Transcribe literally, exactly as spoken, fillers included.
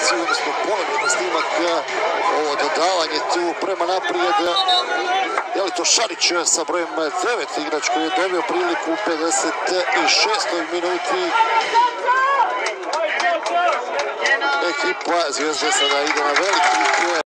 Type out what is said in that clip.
akciju, odnosno ponovljeni snimak, ovo dodavanje tu prema naprijed. Je li to Šarić sa brojem devet, igrač koji je dobio priliku u pedeset šestoj minuti. Ekipa Zvijezde sada ide na veliki